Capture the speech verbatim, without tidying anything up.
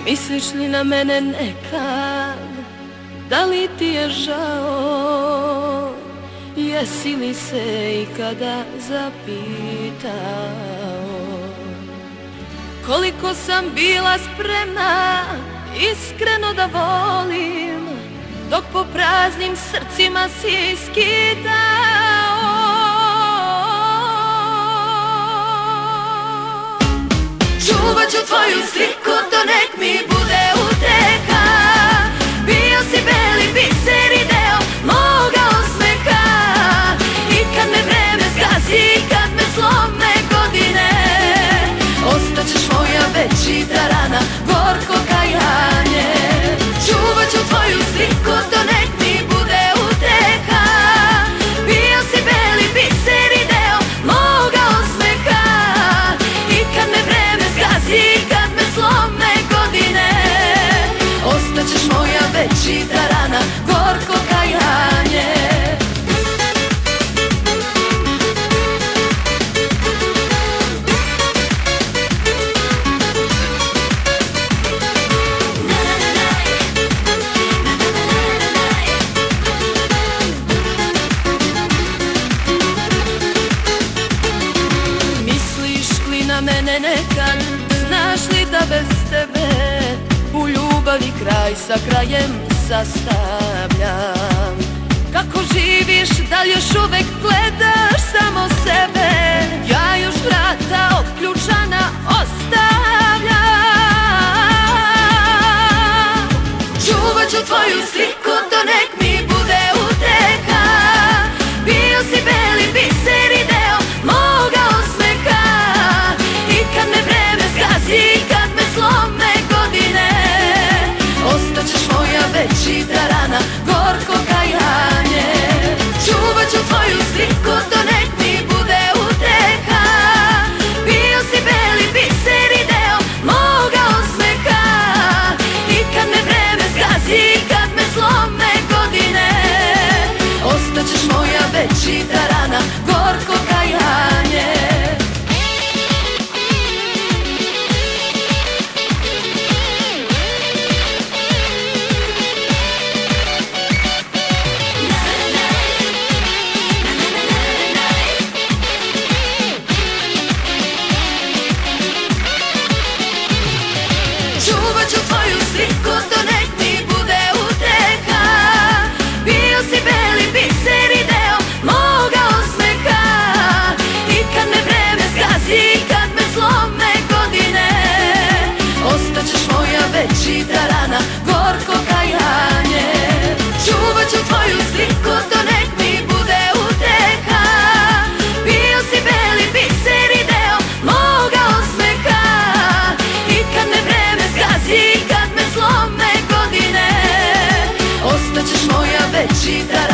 Misliš li na mene nekad, da li ti je žao? Jesi li se ikada zapitao koliko sam bila spremna iskreno da volim, dok po praznim srcima si skitao? Čuvat ću tvoju sliku, to nek mi bude uteka. Bio si beli biser i deo moga osmeha. I kad me vreme zgazi, i kad me slome godine, ostaćeš moja večita rana, gorko kajanje. Čuvat ću tvoju sliku, to nek mi bude uteka. Bio si beli biser i deo moga osmeha. I kad me vreme zgazi, i kad me slome godine, ostaćeš moja večita rana, gorko kajanje. Mene nekad, znaš li da bez tebe u ljubavi kraj sa krajem sastavljam? Kako živiš, da li još uvek gledaš samo sebe? Ja još vrata otključana ostavljam. Čuvat ću tvoju sliku, to nek mi bude uteka. Bio si beli biser i deo moga osmeha. I kad me vreme zgazi, i kad me slome godine, ostaćeš moja večita rana, gorko kajanje. Čuvat ću tvoju sliku, to nek mi bude uteka. Bio si beli biser i deo moga osmeha. I kad me vreme zgazi, i kad me slome godine, ostaćeš moja večita rana, gorko kajanje. Čuvat ću tvoju sliku, to nek mi bude uteka. Bio si beli biser i deo moga osmeha. I kad me vreme zgazi, i kad me slome godine, ostaćeš moja večita rana, gorko kajanje. Čuvat ću tvoju sliku, to nek mi bude uteka. Bio si beli biser i deo moga osmeha. I kad me vreme zgazi, i kad me slome godine, ostaćeš moja večita rana.